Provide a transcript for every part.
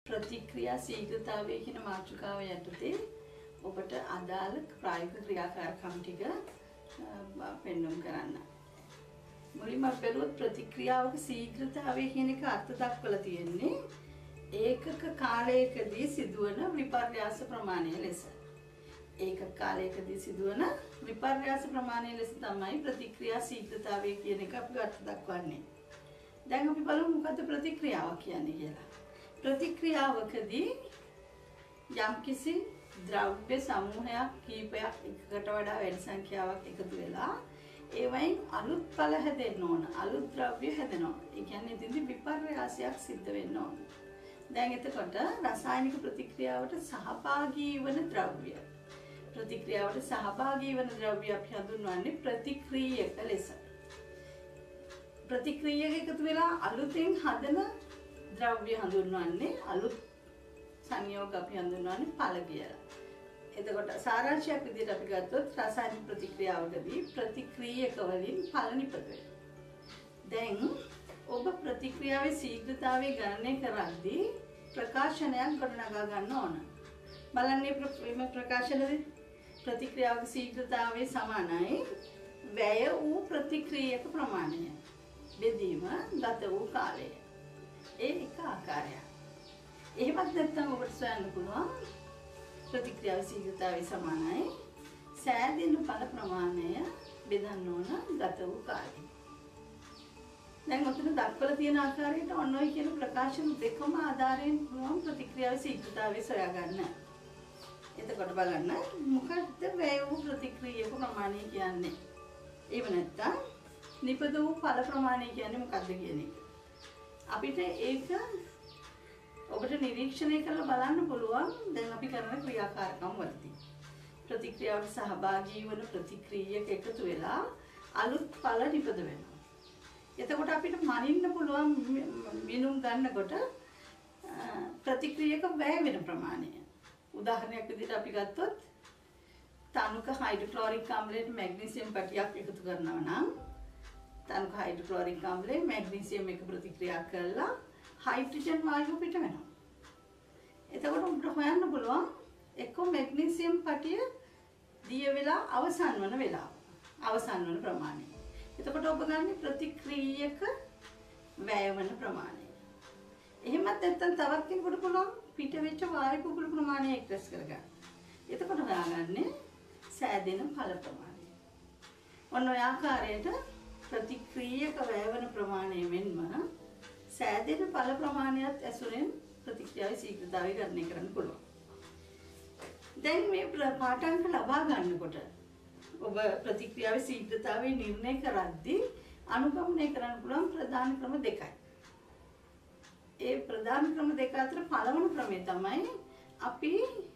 प्रतिक्रिया शीघ्रතාවය කියන මාතෘකාව යටතේ ඔබට අදාළ ප්‍රායෝගික ක්‍රියාකාරකම් ටික පෙන්වන්න කරන්න. මුලින්ම බැලුවොත් ප්‍රතික්‍රියාවක ශීඝ්‍රතාවය කියන එක අර්ථ දක්වලා තියෙන්නේ ඒකක කාලයකදී සිදුවන විපර්යාස ප්‍රමාණය ලෙස. ඒකක කාලයකදී සිදුවන විපර්යාස ප්‍රමාණය ලෙස තමයි ප්‍රතික්‍රියා ශීඝ්‍රතාවය කියන එක අපි අර්ථ දක්වන්නේ. දැන් අපි බලමු මොකද්ද ප්‍රතික්‍රියාව කියන්නේ කියලා. प्रतिक्रियावකදී යම්කිසි ද්‍රව්‍ය සමූහයක් කීපයක් එකකට වඩා වැඩි සංඛ්‍යාවක් එකතු වෙලා ඒවයින් අලුත් ඵල හැදෙන්න ඕන. අලුත් ද්‍රව්‍ය හැදෙනවා. ඒ කියන්නේ ඉතින් විපර්යාසයක් සිද්ධ වෙන්න ඕන. දැන් එතකොට රසායනික ප්‍රතික්‍රියාවට සහභාගී වන ද්‍රව්‍ය. ප්‍රතික්‍රියාවට සහභාගී වන ද්‍රව්‍ය අපි හඳුන්වන්නේ ප්‍රතික්‍රියක ලෙස. ප්‍රතික්‍රියක එකතු වෙලා අලුතෙන් හදන ද්‍රව්‍ය හඳුන්වන්නේ අලුත් සංයෝග අපි හඳුන්වන්නේ ඵල කියලා. එතකොට සාරාංශයක් විදිහට අපි ගත්තොත් රසායනික ප්‍රතික්‍රියාවකදී ප්‍රතික්‍රියක වලින් ඵල නිපදවේ. දැන් ඔබ ප්‍රතික්‍රියාවේ ශීඝ්‍රතාවය ගණනය කරද්දී ප්‍රකාශනයක් ගොඩනගා ගන්න ඕන. බලන්නේ මේ ප්‍රකාශනයේ ප්‍රතික්‍රියාවක ශීඝ්‍රතාවය සමානයි වැය වූ ප්‍රතික්‍රියක ප්‍රමාණය. බෙදීම ගත වූ කාලය. ඒ එක ආකාරයක්. එහෙමත් නැත්නම් ඔබට සොයන්න පුළුවන් ප්‍රතික්‍රියාවේ ශීඝ්‍රතාවය සමානයි සෑදෙන ඵල ප්‍රමාණය බෙදන්න ඕන ගත වූ කාලය. දැන් ඔතන දක්වලා තියෙන ආකාරයට ඔන්න ඔය කියන ප්‍රකාශන දෙකම ආධාරයෙන් පුළුවන් ප්‍රතික්‍රියාවේ ශීඝ්‍රතාවය සොයාගන්න. එතකොට බලන්න මොකක්ද වැය වූ ප්‍රතික්‍රියක ප්‍රමාණය කියන්නේ? ඒව නැත්තම් නිපද වූ ඵල ප්‍රමාණය කියන්නේ මොකක්ද කියන එක. අපිට ඒක ඔබට නිරීක්ෂණය කරලා බලන්න පුළුවන් දැන් අපි කරන ක්‍රියාකාරකම් වලදී ප්‍රතික්‍රියාවට සහභාගී වන ප්‍රතික්‍රියක එකතු වෙලා අලුත් ඵල නිපද වෙනවා. එතකොට අපිට මනින්න පුළුවන් මිනුම් ගන්නකොට ප්‍රතික්‍රියක වැය වෙන ප්‍රමාණය. උදාහරණයක් විදිහට අපි ගත්තොත් තනුක හයිඩ්‍රොක්ලොරික් ආම්ලයට මැග්නීසියම් පටියක් එකතු කරනවා නම් තනුක හයිඩ්‍රොක්ලොරික් ආම්ලය මැග්නීසියම් එක ප්‍රතික්‍රියා කරලා හයිඩ්‍රජන් වායුව පිට වෙනවා. එතකොට උඹට හොයන්න පුළුවන් එක්ක මැග්නීසියම් පටිය දිය වෙලා අවසන් වන වෙලාව. අවසන් වන ප්‍රමාණය. එතකොට ඔබ ගන්න ප්‍රතික්‍රියක වැය වෙන ප්‍රමාණය. එහෙමත් නැත්නම් තවත් කෙනෙකුට පුළුවන් පිට වෙච්ච වායු කුකුළු ප්‍රමාණය එක්ස්ප්‍රෙස් කරගන්න. එතකොට හොයාගන්නේ සෑදෙන ඵල ප්‍රමාණය. ඔන්න ඔය ආකාරයට ප්‍රතික්‍රියක වැය වෙන ප්‍රමාණය මෙන්ම සෑදෙන ඵල ප්‍රමාණයත් ඇසුරෙන් ප්‍රතික්‍රියාවේ ශීඝ්‍රතාවය ගණනය කරන්න පුළුවන්. දැන් මේ පාඨාංක ලබා ගන්නකොට ඔබ ප්‍රතික්‍රියාවේ ශීඝ්‍රතාවය නිර්ණය කරද්දී අනුගමනය කරන්න පුළුවන් ප්‍රධාන ක්‍රම දෙකයි. ඒ ප්‍රධාන ක්‍රම දෙක අතර පළවෙනි ක්‍රමය තමයි අපි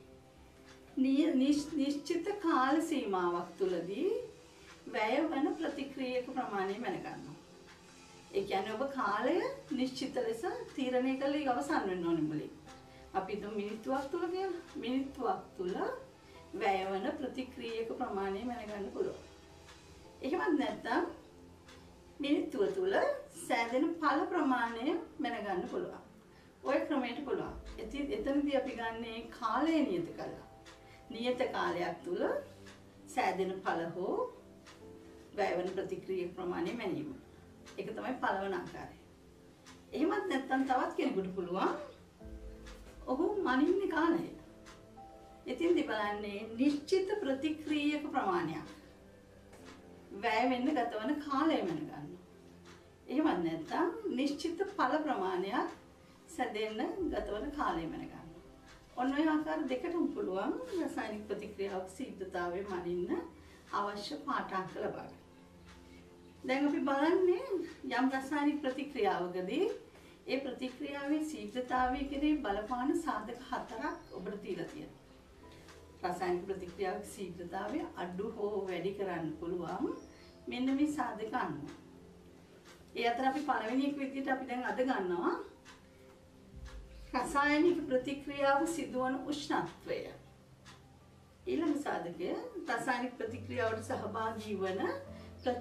නිශ්චිත කාල සීමාවක් තුලදී වැය වෙන ප්‍රතික්‍රියක ප්‍රමාණය මැනගන්නවා. ඒ කියන්නේ ඔබ කාලය නිශ්චිත ලෙස තීරණය කළේ අවසන් වෙන්න ඕනේ මුලින්. අපි හිතමු මිනිත්තුවක් තුල කියලා. මිනිත්තුවක් තුල වැය වෙන ප්‍රතික්‍රියක ප්‍රමාණය මැනගන්න පුළුවන්. එහෙමත් නැත්නම් මිනිත්තුව තුල සෑදෙන ඵල ප්‍රමාණය මැනගන්න පුළුවන්. ওই ක්‍රමයට පුළුවන්. එතනදී අපි ගන්නේ කාලය නියත කළා. නියත කාලයක් තුල සෑදෙන ඵල හෝ වැය වෙන ප්‍රතික්‍රියක ප්‍රමාණය මැනීම. ඒක තමයි පළවෙනි ආකාරය. එහෙමත් නැත්නම් තවත් කෙනෙකුට පුළුවන් ඔහු මනින්නේ කාලය. එතින්දි බලන්නේ නිශ්චිත ප්‍රතික්‍රියක ප්‍රමාණයක් වැය වෙන්න ගතවන කාලය මැන ගන්නවා. එහෙමත් නැත්නම් නිශ්චිත ඵල ප්‍රමාණයක් සැදෙන්න ගතවන කාලය මැන ගන්නවා. ඔන්න ඔය ආකාර දෙකටම පුළුවන් රසායනික ප්‍රතික්‍රියාවක ශීඝ්‍රතාවය මනින්න අවශ්‍ය පාඨාංක ලබා ගන්න. දැන් අපි බලන්නේ යම් රසායනික ප්‍රතික්‍රියාවකදී ඒ ප්‍රතික්‍රියාවේ ශීඝ්‍රතාවය කෙරෙහි බලපාන සාධක හතරක් ඔබට දීලා තියෙනවා. රසායනික ප්‍රතික්‍රියාවක ශීඝ්‍රතාවය අඩු හෝ වැඩි කරන්න පුළුවන් මෙන්න මේ සාධක අනුව. ඒ අතර අපි පළවෙනි එක විදිහට අපි දැන් අද ගන්නවා රසායනික ප්‍රතික්‍රියාව සිදුවන උෂ්ණත්වය. ඊළඟ සාධකය රසායනික ප්‍රතික්‍රියාවට සහභාගී වන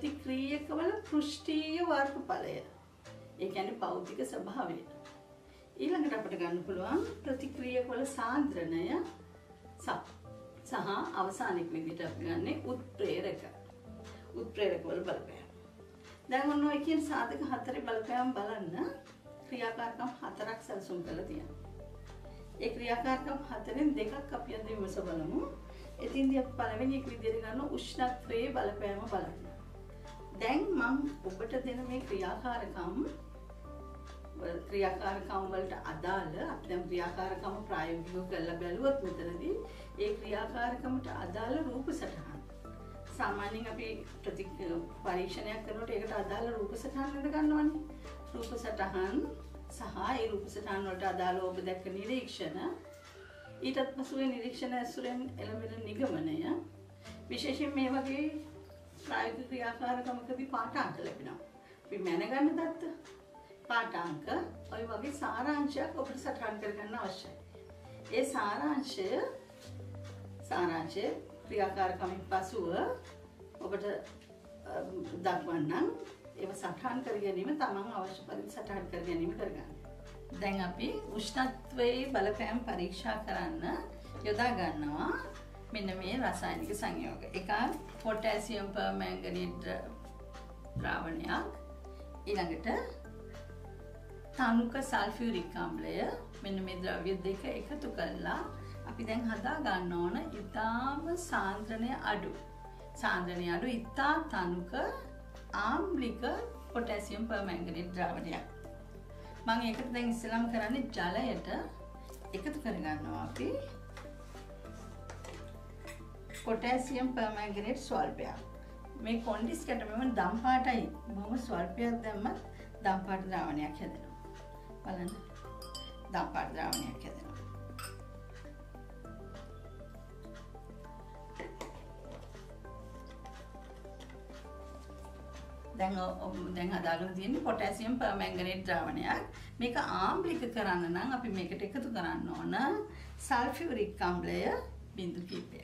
ප්‍රතික්‍රියකවල පෘෂ්ඨීය වර්ගඵලය. ඒ කියන්නේ භෞතික ස්වභාවය. ඊළඟට අපිට ගන්න පුළුවන් ප්‍රතික්‍රියක වල සාන්ද්‍රණය සහ අවසානික විදිහට අපි ගන්නේ උත්ප්‍රේරක වල බලපෑම. දැන් ඔන්න ඔය කියන සාධක හතරේ බලපෑම බලන්න ක්‍රියාකාරකම් හතරක් සැලසුම් කරලා තියෙනවා. ඒ ක්‍රියාකාරකම් හතරෙන් දෙකක් අපි අද විමස බලමු. එතින්දී අපි පළවෙනි එක විදිහට ගන්න උෂ්ණත්වයේ බලපෑම බලන්න. දැන් මම ඔබට දෙන මේ ක්‍රියාකාරකම් වලට අදාළ අපි දැන් ක්‍රියාකාරකම ප්‍රායෝගිකව කරලා බැලුවොත් මෙතනදී ඒ ක්‍රියාකාරකමට අදාළ රූප සටහන් සාමාන්‍යයෙන් අපි පරීක්ෂණයක් කරනකොට ඒකට අදාළ රූප සටහන් නේද ගන්නවන්නේ. රූප සටහන් සහ ඒ රූප සටහන් වලට අදාළව ඔබ දැක්ක නිරීක්ෂණ ඊටත් පසුව නිරීක්ෂණ ඇසුරෙන් එළඹෙන නිගමනය විශේෂයෙන් මේ වගේ ප්‍රායෝගික ක්‍රියාකාරකමකදී පාඨාංක ලැබෙනවා. අපි මැනගන්න දත්ත පාඨාංක ඔය වගේ සාරාංශයක් ඔබට සටහන් කරගන්න අවශ්‍යයි. ඒ සාරාංශය ක්‍රියාකාරකමින් පසුව ඔබට දක්වන්නම්. ඒව සටහන් කර ගැනීම තමන් අවශ්‍ය පරිදි සටහන් කර ගැනීම කරගන්න. දැන් අපි උෂ්ණත්වයේ බලපෑම් පරීක්ෂා කරන්න යොදා ගන්නවා මෙන්න මේ රසායනික සංයෝග. එකක් පොටෑසියම් පර්මැංගනේට් ද්‍රාවණයක්, ඊළඟට තනුක සල්ෆියුරික් අම්ලය. මෙන්න මේ ද්‍රව්‍ය දෙක එකතු කරලා අපි දැන් හදා ගන්න ඕන ඉතාම සාන්ද්‍රණය අඩු ඉතා තනුක ආම්ලික පොටෑසියම් පර්මැංගනේට් ද්‍රාවණයක්. මම ඒකට දැන් ඉස්සෙල්ලාම කරන්නේ ජලයට එකතු කරගන්නවා අපි පොටෑසියම් පර්මැංගනේට් ස්වල්පයක්. මේ කොන්ඩිස් කැටමම දම් පාටයි. බොහොම ස්වල්පයක් දැම්මත් දම් පාට ද්‍රාවණයක් හැදෙනවා. බලන්න. දම් පාට ද්‍රාවණයක් හැදෙනවා. දැන් හදාගෙන තියෙන්නේ පොටෑසියම් පර්මැංගනේට් ද්‍රාවණයක්. මේක ආම්ලික කරන්න නම් අපි මේකට එකතු කරන්න ඕන සල්ෆියුරික් අම්ලය බිඳු කිහිපයක්.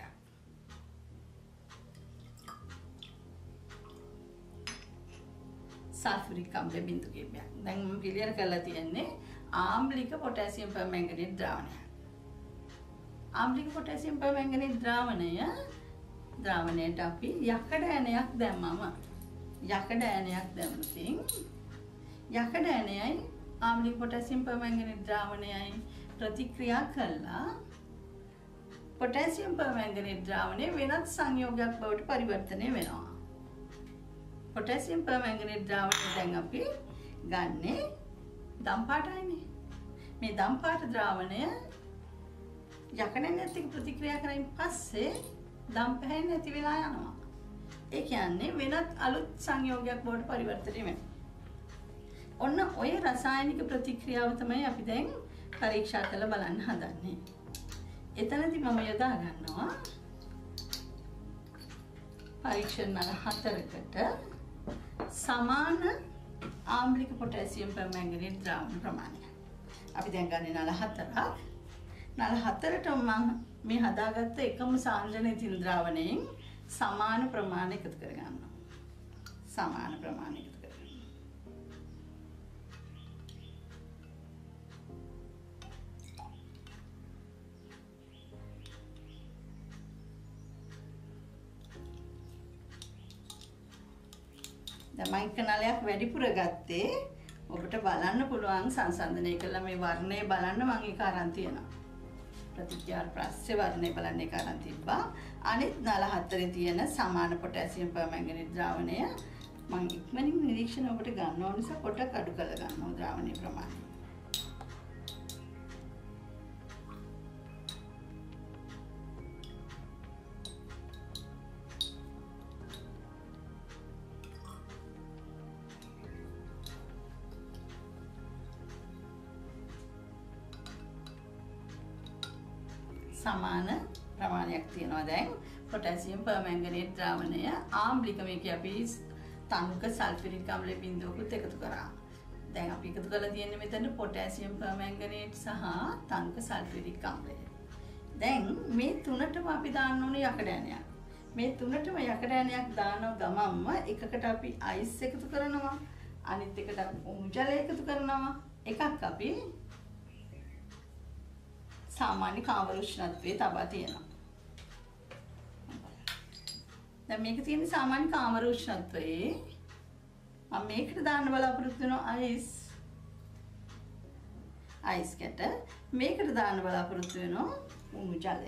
සල්ෆියුරික් අම්ලය බිඳු කිහිපයක්. දැන් මම ක්ලියර් කරලා තියෙන්නේ ආම්ලික පොටෑසියම් පර්මැංගනේට් ද්‍රාවණය. ආම්ලික පොටෑසියම් පර්මැංගනේට් ද්‍රාවණයට අපි යකඩ ඇණයක් දැම්මම යකඩ ඇණයක් දැම්මොතින් යකඩ ඇණයයි ආම්ලික පොටෑසියම් පර්මැංගනේට් ද්‍රාවණයයි ප්‍රතික්‍රියා කළා පොටෑසියම් පර්මැංගනේට් ද්‍රාවණය වෙනත් සංයෝගයක් බවට පරිවර්තනය වෙනවා. පොටෑසියම් පර්මැංගනේට් ද්‍රාවණය දැන් අපි ගන්නේ දම් පාටයිනේ. මේ දම් පාට ද්‍රාවණය යකඩ ඇණයත් එක්ක ප්‍රතික්‍රියා කරයින් පස්සේ දම් පැහැෙන්නේ නැති වෙලා යනවා. ඒ කියන්නේ වෙනත් අලුත් සංයෝගයක් බවට පරිවර්තනය වෙනවා. ඔන්න ඔය රසායනික ප්‍රතික්‍රියාව තමයි අපි දැන් පරීක්ෂා කරලා බලන්න හදන්නේ. එතනදී මම යොදා ගන්නවා පරීක්ෂණ නල 4කට සමාන ආම්ලික පොටෑසියම් පර්මැංගනේට් ද්‍රාවණ ප්‍රමාණය. අපි දැන් ගන්නේ නල 4ක්. නල 4ට මම මේ හදාගත්ත එකම සාන්ද්‍රණයේ තියෙන ද්‍රාවණයෙන් සමාන ප්‍රමාණ එකතු කරගන්නවා. සමාන ප්‍රමාණ එකතු කරගන්නවා. දැන් මම එක නලයක් වැඩිපුර ගත්තේ ඔබට බලන්න පුළුවන් සංසන්දනය කළා මේ වර්ණය බලන්න මම ඒක අරන් තියනවා. ප්‍රතික්‍රියා ප්‍රස්සේ වර්ණය බලන්න එක අරන් තිබ්බා. අනිත් නල 4 තියෙන සමාන පොටෑසියම් පර්මැංගනේට් ද්‍රාවණය මම ඉක්මනින් නිරීක්ෂණ ඔබට ගන්න ඕන නිසා පොඩක් අඩු කරලා ගන්නවා ද්‍රාවණයේ ප්‍රමාණය. සමාන ප්‍රමාණයක් තියෙනවා දැන් පොටෑසියම් පර්මැංගනේට් ද්‍රාවණය ආම්ලික මේක අපි තනුක සල්ෆියුරික් අම්ලය බිඳුවකුත් එකතු කරා. දැන් අපි එකතු කරලා තියෙන්නේ මෙතන පොටෑසියම් පර්මැංගනේට් සහ තනුක සල්ෆියුරික් අම්ලය. දැන් මේ තුනටම අපි දාන්න ඕනේ යකඩ ඇණයක්. මේ තුනටම යකඩ ඇණයක් දාන ගමන්ම එකකට අපි අයිස් එකතු කරනවා, අනිත් එකට අපි උණු ජලය එකතු කරනවා. එකක් අපි සාමාන්‍ය කාමර උෂ්ණත්වයේ තබා තියෙනවා. දැන් මේක තියෙන්නේ සාමාන්‍ය කාමර උෂ්ණත්වයේ. මම මේකට දාන්න බලාපොරොත්තු වෙනවා අයිස් කැට. මේකට දාන්න බලාපොරොත්තු වෙනවා උණු ජලය.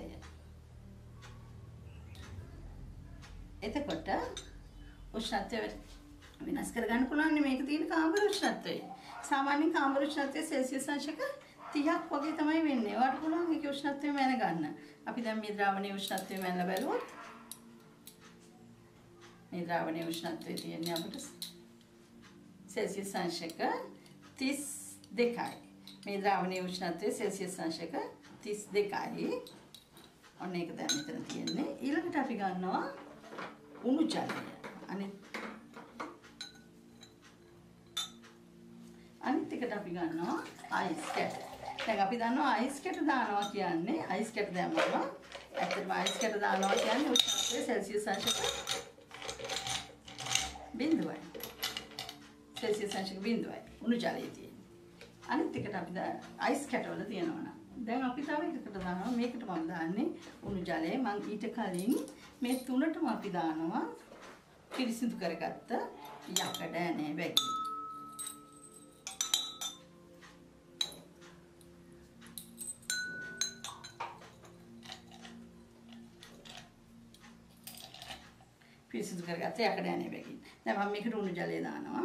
එතකොට උෂ්ණත්වය වෙනස් කරගන්න පුළුවන්. මේක තියෙන කාමර උෂ්ණත්වයේ. සාමාන්‍ය කාමර උෂ්ණත්වයේ සෙල්සියස් අංශක 30ක් වගේ තමයි වෙන්නේ. ඔයාලට පුළුවන් මේකේ උෂ්ණත්වය මැන ගන්න. අපි දැන් මේ ද්‍රාවණයේ උෂ්ණත්වය මැනලා බලුවොත් මේ ද්‍රාවණයේ උෂ්ණත්වය තියෙන්නේ අපිට සෙල්සියස් අංශක 32යි. මේ ද්‍රාවණයේ උෂ්ණත්වය සෙල්සියස් අංශක 32යි. ඔන්න ඒක දැන් මෙතන තියෙන්නේ. ඊළඟට අපි ගන්නවා උණු ජලය. අනිත් එකට අපි ගන්නවා අයිස් කැට. දැන් අපි දන්නවා අයිස් කැට දානවා කියන්නේ අයිස් කැට දැම්මම ඇත්තටම අයිස් කැට දානවා කියන්නේ උෂ්ණත්වය සෙල්සියස් අංශක 0යි. සෙල්සියස් අංශක 0යි. උණු ජලයේ තියෙන්නේ. අනිත් එකට අපි අයිස් කැටවල තියෙනවා නම් දැන් අපි තව එකකට දානවා. මේකට මම දාන්නේ උණු ජලය. මම ඊට කලින් මේ තුනටම අපි දානවා පිරිසිදු කරගත්ත යකඩ ඇනේ වැගි. පිරිසිදු කරගත්ත යකඩ ඇනේ වැගි. දැන් මම මේකට උණු ජලය දානවා.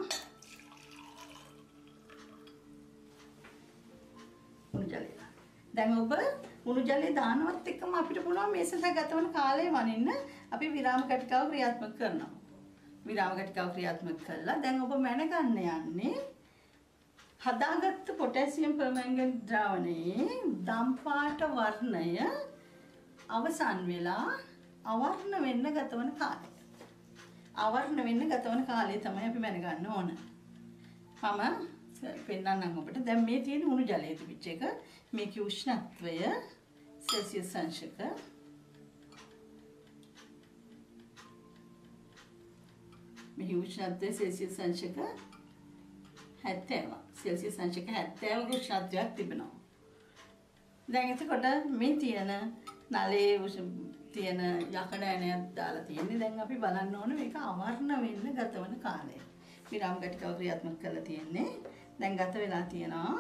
උණු ජලය. දැන් ඔබ උණු ජලය දානවත් එක්කම අපිට පුළුවන් මේ සඳහා ගතවන කාලය වනින්න අපි විරාම කටිකාව ක්‍රියාත්මක කරනවා. විරාම කටිකාව ක්‍රියාත්මක කළා. දැන් ඔබ මැනගන්න යන්නේ හදාගත්ත පොටෑසියම් පර්මැංගනේට් ද්‍රාවණයේ දම් පාට වර්ණය අවසන් වෙලා අවර්ණ වෙන්න ගතවන කාලය. අවර්ණ වෙන්න ගතවන කාලය තමයි අපි මැනගන්න ඕන. මම පෙන්නන්නම් ඔබට. දැන් මේ තියෙන උණු ජලයේ තිබිච්ච එක. මේකේ උෂ්ණත්වය සෙල්සියස් අංශක මේ උෂ්ණත්වය සෙල්සියස් අංශක 70. සෙල්සියස් අංශක 70 උෂ්ණත්වයක් තිබෙනවා. දැන් එතකොට මේ තියෙන නලයේ තියෙන යකඩ ඇණයක් දාලා තියෙන්නේ. දැන් අපි බලන්න ඕනේ මේක අවර්ණ වෙන්න ගතවන කාලය. විරාම කටිකාව ක්‍රියාත්මක කරලා තියෙන්නේ. දැන් ගත වෙලා තියෙනවා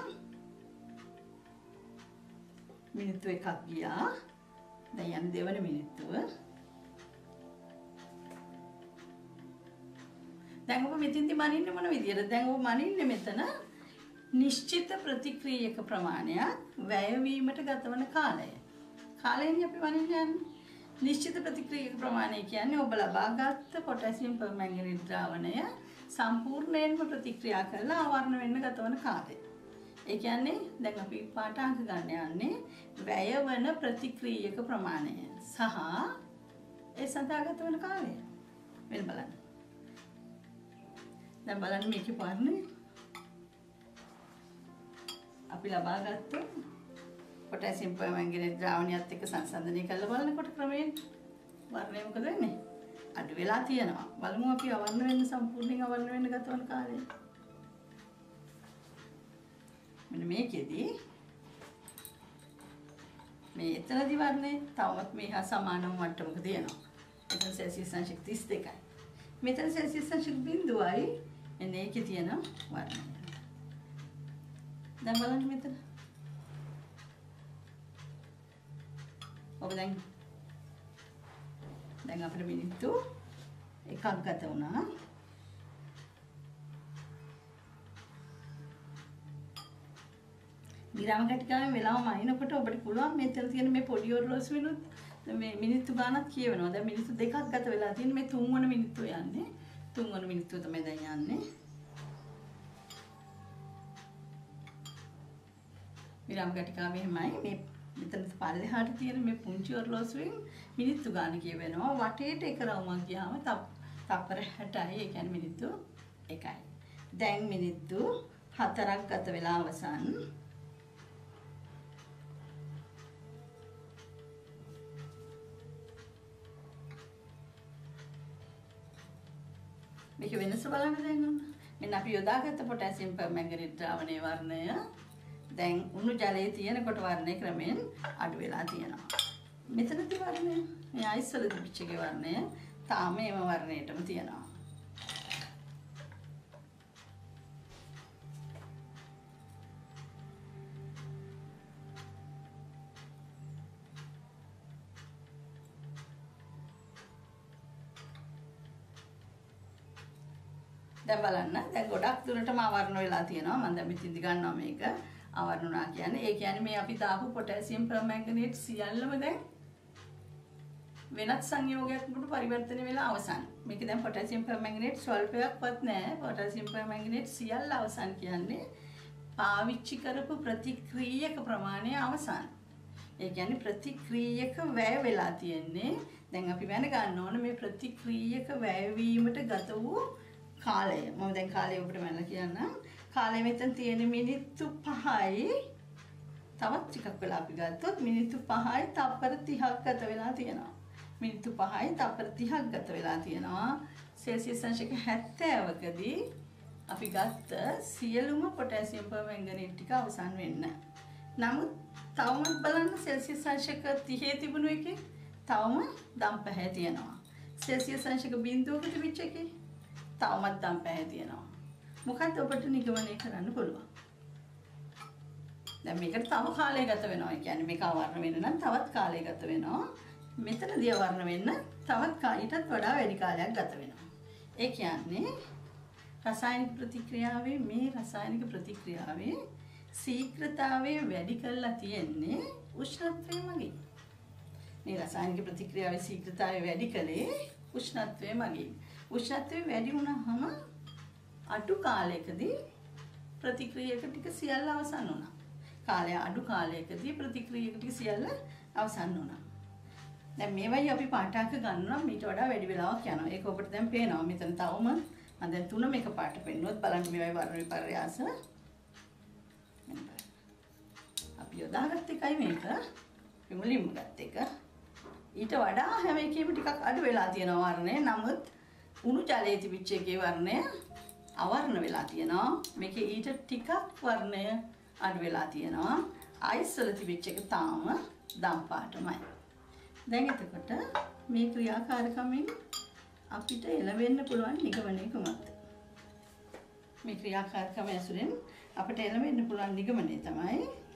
මිනිත්තු එකක් ගියා. දැන් යන දෙවන මිනිත්තුව. දැන් ඔබ මෙතෙන්දි මනින්නේ මොන විදියටද? දැන් ඔබ මනින්නේ මෙතන නිශ්චිත ප්‍රතික්‍රියක ප්‍රමාණයක් වැය වීමට ගතවන කාලය. කාලයනේ අපි මනින්නේ යන්නේ. නිශ්චිත ප්‍රතික්‍රියක ප්‍රමාණය කියන්නේ ඔබ ලබාගත් පොටෑසියම් පර්මැංගනේට් ද්‍රාවණය සම්පූර්ණයෙන්ම ප්‍රතික්‍රියා කරලා අවර්ණ වෙන්න ගතවන කාලය. ඒ කියන්නේ දැන් අපි පාඨාංක ගන්න යන්නේ වැයවන ප්‍රතික්‍රියක ප්‍රමාණය සහ ඒ සඳහා ගතවන කාලය. මෙන්න බලන්න. දැන් බලන්න මේකේ වර්ණය. අපි ලබාගත්තු පොටෑසියම් පර්මැංගනේට් ද්‍රාවණයත් එක්ක සංසන්දනය කරලා බලනකොට ක්‍රමයෙන් වර්ණය මොකද වෙන්නේ? අඩු වෙලා තියෙනවා. බලමු අපි අවර්ණ වෙන්න සම්පූර්ණයෙන් අවර්ණ වෙන්න ගතවන කාලය. මෙන්න මේකෙදී මේ එතනදී වර්ණය තවමත් මේ හා සමානම මට්ටමක තියෙනවා. එතන සෙල්සියස් අංශක 32යි. මෙතන සෙල්සියස් අංශක 0යි. එන්නේ ඒකේ තියෙන වර්ණය. දැන් බලන්න මෙතන. ඔබ දැන් අපිට මිනිත්තු එකක් ගත වුණා. විරාම කටිකාවෙන් වෙලාව මනිනකොට ඔබට පුළුවන් මෙතන තියෙන මේ පොඩි ඔරලෝසුවෙනුත් මේ මිනිත්තු ගානක් කියවෙනවා. දැන් මිනිත්තු දෙකක් ගත වෙලා තියෙන මේ තුන්වන මිනිත්තුව යන්නේ. තුන්වන මිනිත්තුව තමයි දැන් යන්නේ. විරාම කටිකාවෙ එහෙමයි මේ මෙතන පල්ලෙහාට තියෙන මේ පුංචි ඔරලෝසුවෙන් මිනිත්තු ගාන කියවෙනවා. වටේට එක රවුමක් ගියාම තප්පර 60යි. ඒ කියන්නේ මිනිත්තු 1යි. දැන් මිනිත්තු 4ක් ගත වෙලා අවසන්. මේක වෙනස බලන්න දැන් ඔන්න. මෙන්න අපි යොදාගත්ත පොටෑසියම් පර්මැංගනේට් ද්‍රාවණයේ වර්ණය දැන් උණු ජලයේ තියෙනකොට වර්ණය ක්‍රමෙන් අඩු වෙලා තියෙනවා. මෙතනදී වර්ණය මේ අයිස් වල තිබිච්ච එකේ වර්ණය තාම එම වර්ණයටම තියෙනවා. දැන් බලන්න දැන් ගොඩක් දුරටම ආවරණ වෙලා තියෙනවා. මම දැන් මෙතින්දි ගන්නවා මේක ආවරණුණා කියන්නේ. ඒ කියන්නේ මේ අපි දාපු පොටෑසියම් පර්මැංගනේට් සියල්ලම දැන් වෙනත් සංයෝගයකට පරිවර්තනය වෙලා අවසන්. මේක දැන් පොටෑසියම් පර්මැංගනේට් ස්වල්පයක්වත් නැහැ. පොටෑසියම් පර්මැංගනේට් සියල්ල අවසන් කියන්නේ පාවිච්චි කරපු ප්‍රතික්‍රියක ප්‍රමාණය අවසන්. ඒ කියන්නේ ප්‍රතික්‍රියක වැය වෙලා තියෙන්නේ. දැන් අපි දැනගන්න ඕන මේ ප්‍රතික්‍රියක වැය වීමට ගත වූ කාලය. මම දැන් කාලය ඔබට මම කියන්නම්. කාලය මෙතන තියෙන මිනිත්තු 5යි. තවත් ටිකක් වෙලා අපි ගත්තොත් මිනිත්තු 5යි තප්පර 30ක් ගත වෙලා තියෙනවා. මිනිත්තු 5යි තප්පර 30ක් ගත වෙලා තියෙනවා. සෙල්සියස් අංශක 70කදී අපි ගත්ත සියලුම පොටෑසියම් පර්මැංගනේට් ටික අවසන් වෙන්න. නමුත් තවමත් බලන්න සෙල්සියස් අංශක 30 තිබුණු එකේ තවම දම් පැහැ තියෙනවා. සෙල්සියස් අංශක 0ක තිබිච්ච එකේ තවමත් දම් පැහැ තියෙනවා. මොකක්ද ඔබට නිගමනය කරන්න පුළුවන්? දැන් මේකට තව කාලය ගත වෙනවා. ඒ කියන්නේ මේක අවර්ණ වෙන්න නම් තවත් කාලය ගත වෙනවා. මෙතනදී අවර්ණ වෙන්න තවත් ඊටත් වඩා වැඩි කාලයක් ගත වෙනවා. ඒ කියන්නේ රසායනික ප්‍රතික්‍රියාවේ මේ රසායනික ප්‍රතික්‍රියාවේ ශීඝ්‍රතාවය වැඩි කරලා තියෙන්නේ උෂ්ණත්වය මගින්. මේ රසායනික ප්‍රතික්‍රියාවේ ශීඝ්‍රතාවය වැඩි කලේ උෂ්ණත්වය මගින්. උෂ්ණත්වය වැඩි වුණාම අඩු කාලයකදී ප්‍රතික්‍රියක ටික සියල්ල අවසන් වුණා. කාලය අඩු කාලයකදී ප්‍රතික්‍රියක ටික සියල්ල අවසන් වුණා. දැන් මේවයි අපි පාඨාංක ගන්නවා මීට වඩා වැඩි වෙලාවක් යනවා. ඒක ඔබට දැන් පේනවා. මෙතන තවම මම දැන් තුනම එක පාට පෙන්නුවොත් බලන්න මේවයි වර්ණ විපර්යාස. අපි යොදාගත්ත එකයි මේක. මුලින්ම ගත්ත එක. ඊට වඩා හැම එකෙම ටිකක් අඩු වෙලා තියෙනවා වර්ණය. නමුත් උණු ජලයේ තිබිච්ච එකේ වර්ණය අවර්ණ වෙලා තියෙනවා. මේකේ ඊට ටිකක් වර්ණය අඩු වෙලා තියෙනවා. අයිස් වල තිබිච්ච එක තාම දම් පාටමයි. දැන් එතකොට මේ ක්‍රියාකාරකමෙන් අපිට එළවෙන්න පුළුවන් නිගමනය කුමක්ද? මේ ක්‍රියාකාරකම ඇසුරෙන් අපිට එළවෙන්න පුළුවන් නිගමනය තමයි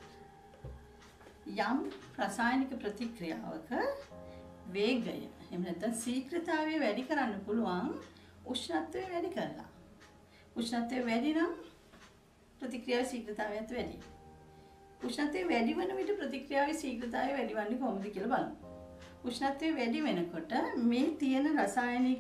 යම් රසායනික ප්‍රතික්‍රියාවක වේගය එහෙම නැත්නම් ශීඝ්‍රතාවය වැඩි කරන්න පුළුවන් උෂ්ණත්වය වැඩි කරලා. උෂ්ණත්වය වැඩි නම් ප්‍රතික්‍රියාවේ ශීඝ්‍රතාවයත් වැඩි. උෂ්ණත්වය වැඩි වෙන විට ප්‍රතික්‍රියාවේ ශීඝ්‍රතාවය වැඩි වන්නේ කොහොමද කියලා බලමු. උෂ්ණත්වය වැඩි වෙනකොට මේ තියෙන රසායනික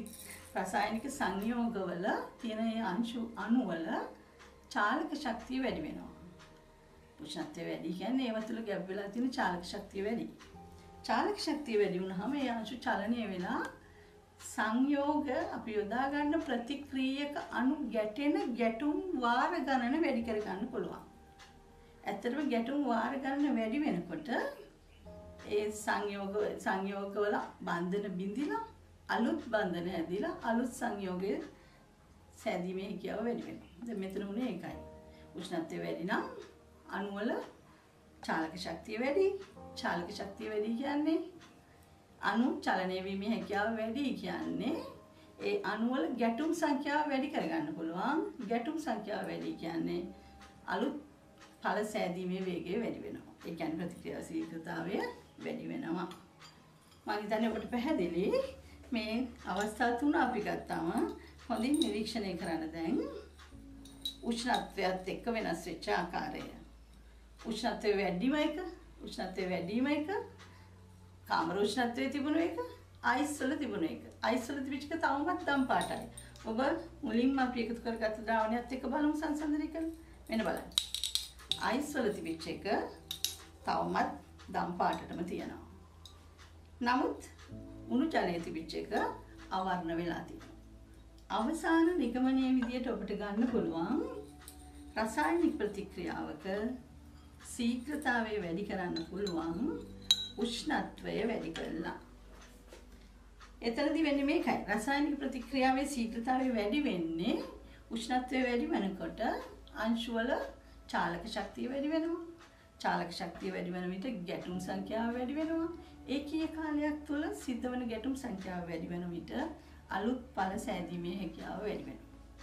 සංයෝගවල තියෙන අණුවල චාලක ශක්තිය වැඩි වෙනවා. උෂ්ණත්වය වැඩි කියන්නේ ඒව තුළ ගැබ් වෙලා තියෙන චාලක ශක්තිය වැඩි. චාලක ශක්තිය වැඩි වුණාම ඒ අංශු චලනය වෙලා සංයෝග අපි යොදා ගන්න ප්‍රතික්‍රියක අණු ගැටුම් වාර ගණන වැඩි කර ගන්න පුළුවන්. ඇත්තටම ගැටුම් වාර ගණන වැඩි වෙනකොට ඒ සංයෝගවල බන්ධන බිඳිලා අලුත් බන්ධන ඇදිලා අලුත් සංයෝගයේ සැදීමේ හැකියාව වැඩි වෙනවා. දැන් මෙතන උනේ ඒකයි. උෂ්ණත්වය වැඩි නම් අණු වල චාලක ශක්තිය වැඩි. චාලක ශක්තිය වැඩි කියන්නේ අණු චලනය වීමේ හැකියාව වැඩි කියන්නේ ඒ අණු වල ගැටුම් සංඛ්‍යාව වැඩි කරගන්න පුළුවන්. ගැටුම් සංඛ්‍යාව වැඩි කියන්නේ අලුත් ඵල සෑදීමේ වේගය වැඩි වෙනවා. ඒ කියන්නේ ප්‍රතික්‍රියා ශීඝ්‍රතාවය වැඩි වෙනවා. මම හිතන්නේ ඔබට පැහැදිලි. මේ අවස්ථා තුන අපි ගත්තාම හොඳින් නිරීක්ෂණය කරන්න. දැන් උෂ්ණත්වයත් එක්ක වෙනස් වෙච්ච ආකාරය. උෂ්ණත්වය වැඩිම එක, උෂ්ණත්වය වැඩිම එක, කාමර උෂ්ණත්වයේ තිබුණු එක, අයිස් වල තිබුණු එක. අයිස් වල තිබිච්ච එක තවමත් දම් පාටයි. ඔබ මුලින්ම අපි එකතු කරගත්ත ද්‍රාවණයත් එක්ක බලමු සංසන්දනය කරලා. මෙන්න බලන්න. අයිස් වල තිබිච්ච එක තවමත් දම් පාටටම තියෙනවා. නමුත් උණු ජලයේ තිබිච්ච එක අවර්ණ වෙලා තියෙනවා. අවසාන නිගමනයේ විදියට ඔබට ගන්න පුළුවන් රසායනික ප්‍රතික්‍රියාවක ශීඝ්‍රතාවය වැඩි කරන්න පුළුවන් උෂ්ණත්වය වැඩි කරලා. එතනදී වෙන්නේ මේකයි. රසායනික ප්‍රතික්‍රියාවේ ශීඝ්‍රතාවය වැඩි වෙන්නේ උෂ්ණත්වය වැඩි වෙනකොට අංශු වල චාලක ශක්තිය වැඩි වෙනවා. චාලක ශක්තිය වැඩි වෙන විට ගැටුම් සංඛ්‍යාව වැඩි වෙනවා. ඒකීය කාලයක් තුළ සිද්ධ වන ගැටුම් සංඛ්‍යාව වැඩි වෙන විට අලුත් ඵල සෑදීමේ හැකියාව වැඩි වෙනවා.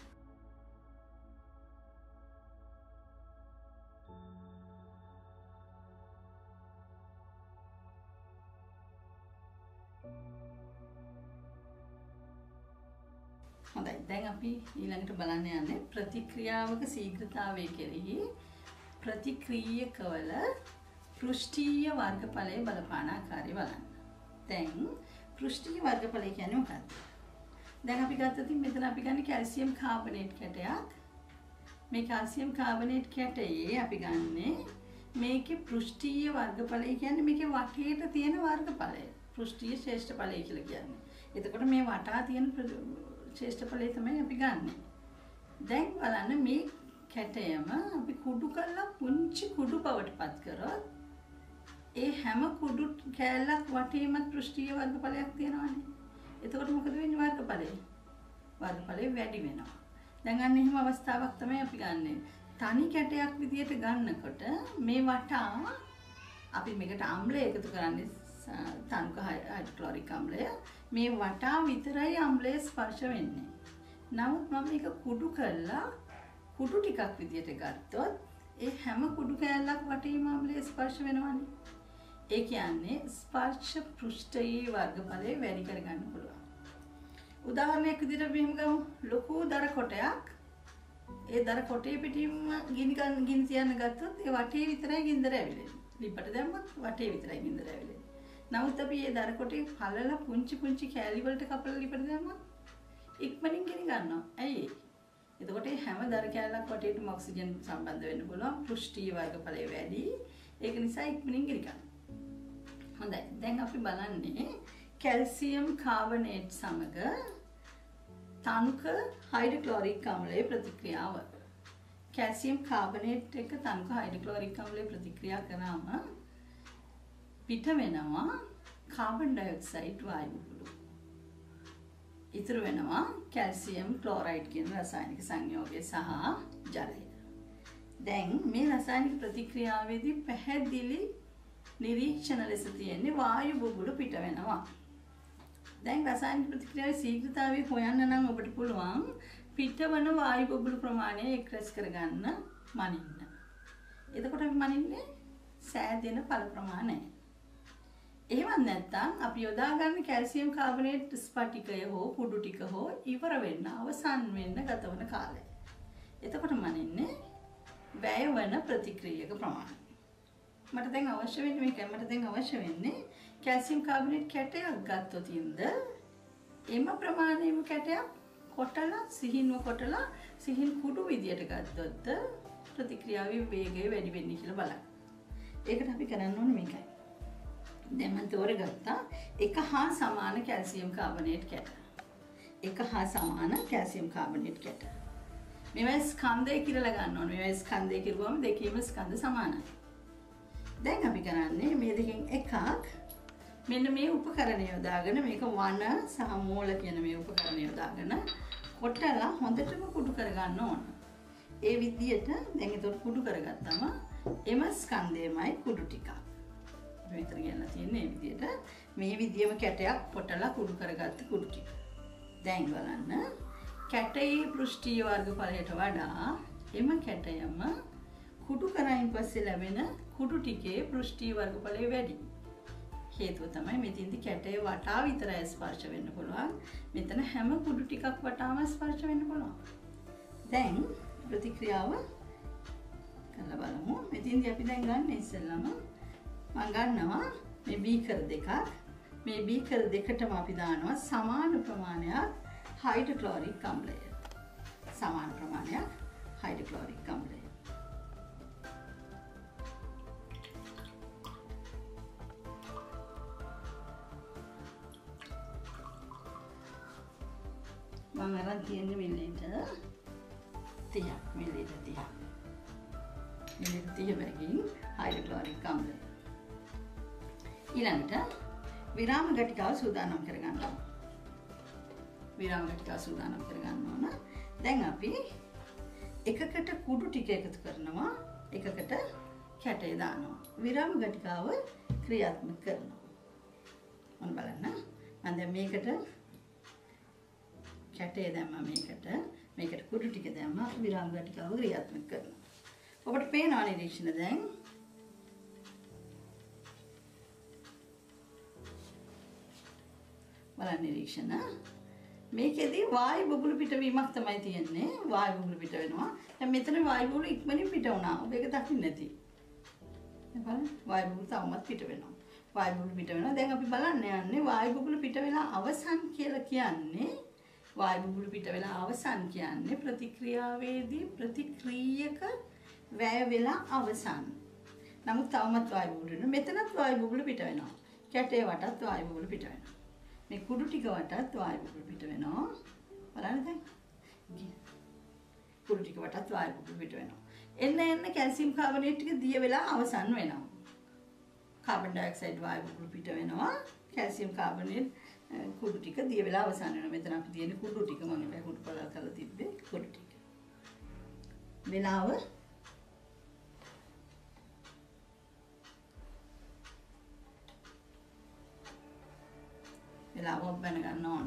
හොඳයි. දැන් අපි ඊළඟට බලන්න යන්නේ ප්‍රතික්‍රියාවක ශීඝ්‍රතාවය කෙරෙහි ප්‍රතික්‍රියකවල පෘෂ්ඨීය වර්ගඵලයේ බලපාන ආකාරය බලන්න. දැන් පෘෂ්ඨීය වර්ගඵලය කියන්නේ මොකක්ද? දැන් අපි ගත්තොත් මෙතන අපි ගන්න කැල්සියම් කාබනේට් කැටයක්. මේ කැල්සියම් කාබනේට් කැටයේ අපි ගන්නේ මේකේ පෘෂ්ඨීය වර්ගඵලය කියන්නේ මේකේ වටේට තියෙන වර්ගඵලය. පෘෂ්ඨීය ශ්‍රේෂ්ඨඵලය කියලා කියන්නේ. එතකොට මේ වටා තියෙන ශ්‍රේෂ්ඨඵලය තමයි අපි ගන්නෙ. දැන් බලන්න මේ කැටයම අපි කුඩු කරලා පුංචි කුඩු බවට පත් කරොත් ඒ හැම කුඩු කෑල්ලක් වටේම පෘෂ්ඨීය වර්ගඵලයක් තියෙනවානේ. එතකොට මොකද වෙන්නේ වර්ගඵලය? වර්ගඵලය වැඩි වෙනවා. දැන් අන්න එහෙම අවස්ථාවක් තමයි අපි ගන්නෙ. තනි කැටයක් විදියට ගන්නකොට මේ වටා අපි මේකට අම්ලය එකතු කරන්නේ තනුක හයිඩ්‍රොක්ලොරික් අම්ලය. මේ වටා විතරයි අම්ලය ස්පර්ශ වෙන්නේ. නමුත් මම මේක කුඩු කරලා කුඩු ටිකක් විදියට ගත්තොත් ඒ හැම කුඩු කෑල්ලක් වටේම අම්ලය ස්පර්ශ වෙනවානේ. ඒ කියන්නේ ස්පර්ශ පෘෂ්ඨයේ වර්ගඵලය වැඩි කරගන්න පුළුවන්. උදාහරණයක් විදියට මෙහෙම ගමු. ලොකු දර කොටයක් ඒ දර කොටේ පිටින්ම ගිනි තියන්න ගත්තොත් ඒ වටේ විතරයි ගින්දර ඇවිලෙන්නේ. ලිපට දැම්මොත් වටේ විතරයි ගින්දර ඇවිලෙන්නේ. නමුත් අපි මේ දර කොටේ පළල පුංචි පුංචි කෑලි වලට කපලා ලිපට දැම්මොත් ඉක්මනින් ගිනි ගන්නවා. ඇයි? එතකොට මේ හැම දර කෑල්ලක් වටේටම ඔක්සිජන් සම්බන්ධ වෙන්න පුළුවන්. පෘෂ්ඨීය වර්ගඵලය වැඩි. ඒක නිසා ඉක්මනින් ගිනි ගන්නවා. හොඳයි. දැන් අපි බලන්නේ කැල්සියම් කාබනේට් සමග තනුක හයිඩ්‍රොක්ලොරික් අම්ලයේ ප්‍රතික්‍රියාව. කැල්සියම් කාබනේට් එක තනුක හයිඩ්‍රොක්ලොරික් අම්ලයේ ප්‍රතික්‍රියා කරාම පිට වෙනවා කාබන් ඩයොක්සයිඩ් වායු බුළු. ඉතුරු වෙනවා කැල්සියම් ක්ලෝරයිඩ් කියන රසායනික සංයෝගය සහ ජලය. දැන් මේ රසායනික ප්‍රතික්‍රියාවේදී පැහැදිලි නිරීක්ෂණ ලෙස තියෙන්නේ වායු බුබුළු පිට වෙනවා. දැන් රසායනික ප්‍රතික්‍රියාවේ ශීඝ්‍රතාවය හොයන්න නම් ඔබට පුළුවන් පිටවන වායු බුබුළු ප්‍රමාණය එක්රැස් කරගන්න මනින්න. එතකොට අපි මනින්නේ සෑදෙන ඵල ප්‍රමාණය. එහෙම නැත්නම් අපි යොදා ගන්න කැල්සියම් කාබනේට් ස්පටිකය හෝ කුඩු ටික හෝ ඉවර වෙන්න අවසන් වෙන්න ගතවන කාලය. එතකොට මනින්නේ වැය වන ප්‍රතික්‍රියක ප්‍රමාණය. මට දැන් අවශ්‍ය වෙන්නේ මේකයි. මට දැන් අවශ්‍ය වෙන්නේ කැල්සියම් කාබනේට් කැටයක් ගත්තොත් ඉඳ එම ප්‍රමාණයෙම කැටයක් කොටලා සිහින් කුඩු විදියට ගත්තොත් ප්‍රතික්‍රියාවේ වේගය වැඩි වෙන්නේ කියලා බලන්න. ඒකට අපි කරන්න ඕනේ මේකයි. දැන් මම තෝරගත්තා එක හා සමාන කැල්සියම් කාබනේට් කැට. එක හා සමාන කැල්සියම් කාබනේට් කැට. මේවා ස්කන්ධය කියලා ගන්න ඕනේ. මේවා ස්කන්ධය කිව්වම දෙකේම ස්කන්ධ සමානයි. දැන් අපි කරන්නේ මේ දෙකෙන් එකක් මෙන්න මේ උපකරණය යොදාගෙන මේක වන සහ මූල කියන මේ උපකරණය යොදාගෙන කොටලා හොඳටම කුඩු කරගන්න ඕන. ඒ විදියට දැන් ඒතකොට කුඩු කරගත්තම එම ස්කන්ධයමයි කුඩු ටික. මෙතන ගියලා තියෙන්නේ මේ විදියට මේ විදියම කැටයක් කොටලා කුඩු කරගත්ත කුඩු ටික. දැන් බලන්න කැටයේ පෘෂ්ඨීය වර්ගඵලයට වඩා එම කැටයම කුඩු කරයින් පස්සේ ලැබෙන කුඩු ටිකේ පෘෂ්ඨීය වර්ගඵලය වැඩි. හේතුව තමයි මෙතෙන්දි කැටේ වටා විතරයි ස්පර්ශ වෙන්න පුළුවන්. මෙතන හැම කුඩු ටිකක් වටාම ස්පර්ශ වෙන්න පුළුවන්. දැන් ප්‍රතික්‍රියාව කරලා බලමු. මෙතෙන්දි අපි දැන් ගන්න ඉස්සෙල්ලාම මම ගන්නවා මේ බීකර් දෙකක්. මේ බීකර් දෙකටම අපි දානවා සමාන ප්‍රමාණයක් හයිඩ්‍රොක්ලොරික් අම්ලය. සමාන ප්‍රමාණයක් හයිඩ්‍රොක්ලොරික් අම්ලය. මම අරන් තියෙන්නේ මිලිලීටර් 30ක්. මිලිලීටර් 30ක්. මිලිලීටර් 30 බැගින් හයිඩ්‍රොක්ලොරික් අම්ලය. ඊළඟට විරාම ගටිකාව සූදානම් කරගන්න ඕන. විරාම ගටිකාව සූදානම් කරගන්න ඕන. දැන් අපි එකකට කුඩු ටික එකතු කරනවා. එකකට කැටේ දානවා. විරාම ගටිකාව ක්‍රියාත්මක කරනවා. මොන බලන්න. මම දැන් මේකට කැටේ දැම්මා මේකට කුඩු ටික දැම්මා විරාම ගටිකාව ක්‍රියාත්මක කරනවා. ඔබට පේනවා නිරීක්ෂණ දැන් බලන්න නිරීක්ෂණ මේකෙදී වායු බුබුලු පිටවීමක් තමයි තියෙන්නේ. වායු බුබුලු පිට වෙනවා. දැන් මෙතන වායු බුබුලු ඉක්මනින් පිට වුණා. ඔබ ඒක දකින්නේ නැති. දැන් බලන්න වායු බුබුලු තවමත් පිට වෙනවා. වායු බුබුලු පිට වෙනවා. දැන් අපි බලන්න යන්නේ වායු බුබුලු පිට වෙලා අවසන් කියලා කියන්නේ වායු බුබුලු පිට වෙලා අවසන් කියන්නේ ප්‍රතික්‍රියාවේදී ප්‍රතික්‍රියක වැය වෙලා අවසන්. නමුත් තවමත් වායු බුබුලු වෙනවා. මෙතනත් වායු බුබුලු පිට වෙනවා. කැටේ වටත් වායු බුබුලු පිට වෙනවා. මේ කුඩු ටික වටත් වායු බුබුලු පිට වෙනවා. බලන්න දැන්. කුඩු ටික වටත් වායු බුබුලු පිට වෙනවා. එන්න කැල්සියම් කාබනේට් ටික දිය වෙලා අවසන් වෙනවා. කාබන් ඩයොක්සයිඩ් වායු බුබුලු පිට වෙනවා. කැල්සියම් කාබනේට් කුඩු ටික දිය වෙලා අවසන් වෙනවා. මෙතන අපි තියෙන කුඩු ටික මම කුඩු පළල් කරලා තිබ්බේ කුඩු ටික. වෙලාව ඔබ දැනගන්න ඕන.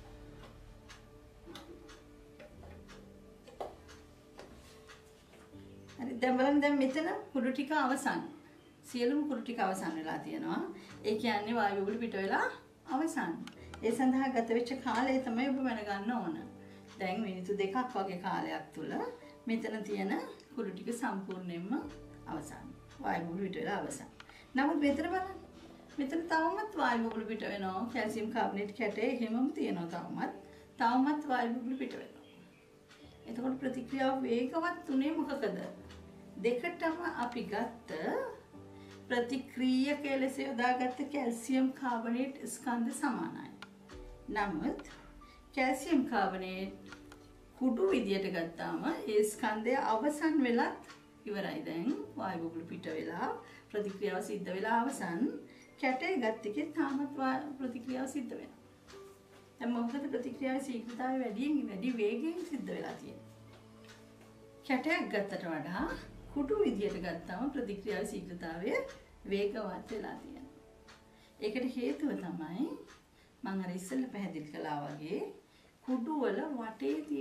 හරි දැන් බලන්න දැන් මෙතන කුඩු ටික අවසන්. සියලුම කුඩු ටික අවසන් වෙලා තියෙනවා. ඒ කියන්නේ වායු බුබුලු පිට වෙලා අවසන්. ඒ සඳහා ගත වෙච්ච කාලය තමයි ඔබ දැනගන්න ඕන. දැන් මිනිත්තු 2ක් වගේ කාලයක් තුල මෙතන තියෙන කුඩු ටික සම්පූර්ණයෙන්ම අවසන්. වායු බුබුලු පිට වෙලා අවසන්. නමුත් මෙතන බලන්න මෙතන තවමත් වායු බුබුලු පිට වෙනවා. කැල්සියම් කාබනේට් කැටේ හැමම තියෙනවා තවමත් වායු බුබුලු පිට වෙනවා. එතකොට ප්‍රතික්‍රියාව වේගවත් උනේ මොකකද? දෙකටම අපි ගත්ත ප්‍රතික්‍රියක ලෙස යොදාගත්ත කැල්සියම් කාබනේට් ස්කන්ධ සමානයි. නමුත් කැල්සියම් කාබනේට් කුඩු විදියට ගත්තාම ඒ ස්කන්ධය අවසන් වෙලත් ඉවරයි. දැන් වායු බුබුලු පිට වෙලා ප්‍රතික්‍රියාව සිද්ධ වෙලා අවසන්. කැටේ ගත්ත එකේ තාමත් ප්‍රතික්‍රියාව සිද්ධ වෙනවා. දැන් මොකද ප්‍රතික්‍රියාවේ ශීඝ්‍රතාවය වැඩි වේගයෙන් සිද්ධ වෙලා තියෙන්නේ. කැටයක් ගත්තට වඩා කුඩු විදියට ගත්තාම ප්‍රතික්‍රියාවේ ශීඝ්‍රතාවය වේගවත් වෙලා තියෙනවා. ඒකට හේතුව තමයි මම අර ඉස්සෙල්ලා පැහැදිලි කළා වගේ කුඩු වල වටේ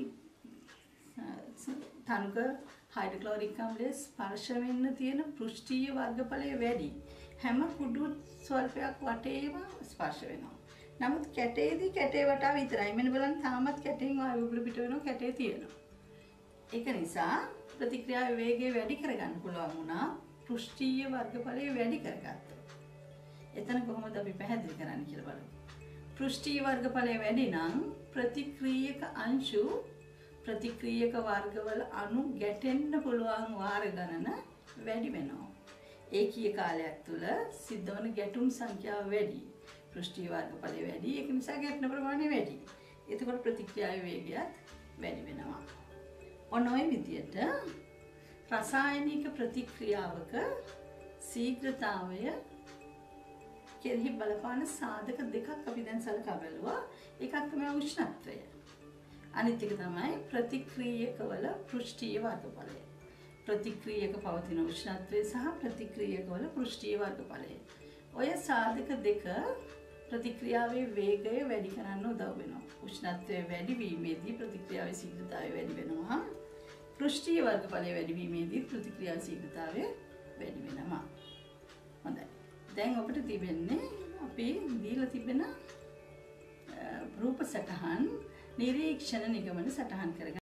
තනුක හයිඩ්‍රොක්ලෝරික් අම්ලයේ ස්පර්ශ වෙන්න තියෙන පෘෂ්ඨීය වර්ගඵලය වැඩි. හැම කුඩු ස්වල්පයක් වටේම ස්පර්ශ වෙනවා. නමුත් කැටේදී කැටේ වටා විතරයි. මෙන්න බලන්න තාමත් කැටෙන් වායු බුබුලු පිට වෙනවා කැටේ තියෙනවා. ඒක නිසා ප්‍රතික්‍රියාවේ වේගය වැඩි කරගන්න පුළුවන් වුණා පෘෂ්ඨීය වර්ගඵලය වැඩි කරගත්තා. එතන කොහොමද අපි පැහැදිලි කරන්න කියලා බලමු. පෘෂ්ඨීය වර්ගඵලය වැඩි නම් ප්‍රතික්‍රියක අංශු ප්‍රතික්‍රියක වර්ගවල අණු ගැටෙන්න පුළුවන් වාර ගණන වැඩි වෙනවා. ඒකීය කාලයක් තුල සිද්ධ වන ගැටුම් සංඛ්‍යාව වැඩි. පෘෂ්ඨීය වර්ගඵලය වැඩි. ඒක නිසා ගැටෙන ප්‍රමාණය වැඩි. එතකොට ප්‍රතික්‍රියාවේ වේගයත් වැඩි වෙනවා. ඔන්න ඔය විදිහට රසායනික ප්‍රතික්‍රියාවක ශීඝ්‍රතාවය කෙරෙහි බලපාන සාධක දෙකක් අපි දැන් සලකා බැලුවා. එකක් තමයි උෂ්ණත්වය. අනිත් එක තමයි ප්‍රතික්‍රියකවල පෘෂ්ඨීය වර්ගඵලය. ප්‍රතික්‍රියක පවතින උෂ්ණත්වය සහ ප්‍රතික්‍රියකවල පෘෂ්ඨීය වර්ගඵලය. ඔය සාධක දෙක ප්‍රතික්‍රියාවේ වේගය වැඩි කරන්න උදව් වෙනවා. උෂ්ණත්වය වැඩි වීමේදී ප්‍රතික්‍රියාවේ ශීඝ්‍රතාවය වැඩි වෙනවා. පෘෂ්ඨීය වර්ගඵලය වැඩි වීමේදී ප්‍රතික්‍රියාවේ ශීඝ්‍රතාවය වැඩි වෙනවා. හොඳයි. දැන් අපිට තිබෙන්නේ අපි දීලා තිබෙන රූප සටහන් නිරීක්ෂණ නිගමන සටහන් කරගන්න.